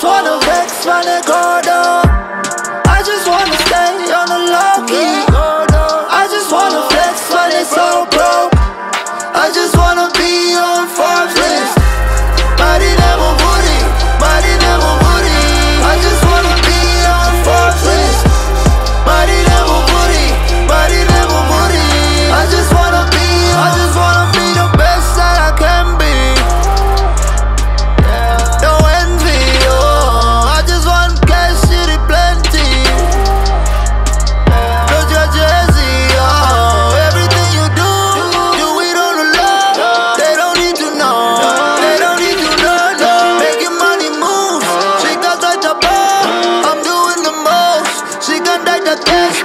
wanna vex my gordo. I just wanna stay on the low key. I just wanna flex when it's so broke. I just wanna be on Forbes list. Body never booty, body never booty. I just wanna be on Forbes list. Body never booty, body never booty. I just wanna be the best that I can be. No envy, oh. I just want cash, city plenty. No jersey, oh. Everything you do it on the low. They don't need to know, they don't need to know. Making money move, she got like the ball. I'm doing the most, she got like the cash.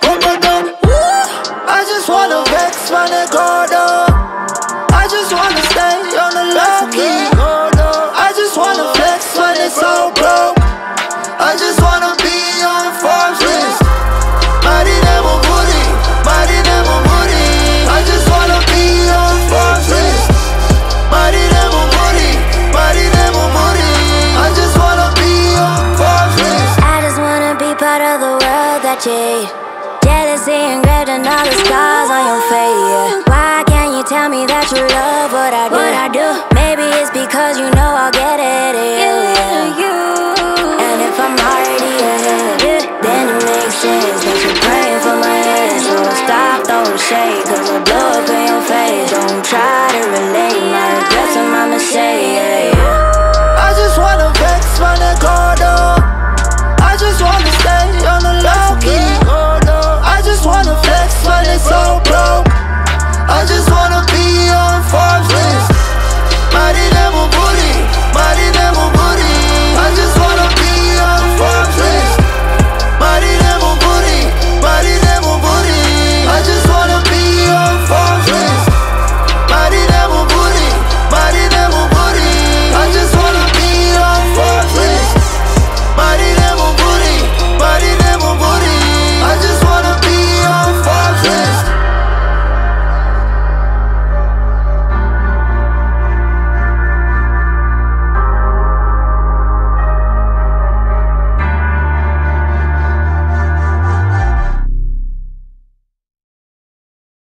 I just wanna vex my gordo. I just wanna stay on the low key. I just wanna flex when it's so broke. I just wanna be on Forbes list. Body never booty, body never booty. I just wanna be on Forbes list. Body never booty, body never booty. I just wanna be on Forbes list. I just wanna be part of the world that you jealousy engraved in all the scars on your face, yeah. Why can't you tell me that you love what I do? Maybe it's because you know I'll get it, yeah. And if I'm already ahead, then it makes sense that you're praying for my head. So stop throwing shade, cause my blood